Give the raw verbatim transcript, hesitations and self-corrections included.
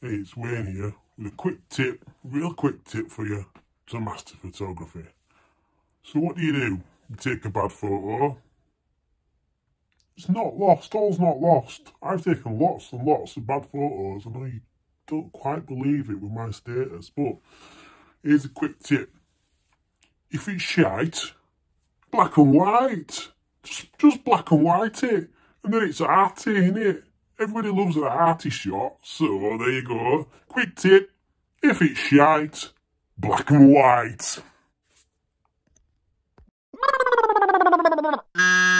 It's Wayne here with a quick tip, real quick tip for you to master photography. So what do you do? You take a bad photo. It's not lost, all's not lost. I've taken lots and lots of bad photos and I don't quite believe it with my status, but here's a quick tip. If it's shite, black and white. Just, just black and white it. And then it's arty, innit? Everybody loves an arty shot, so there you go. Quick tip, if it's shite, black and white.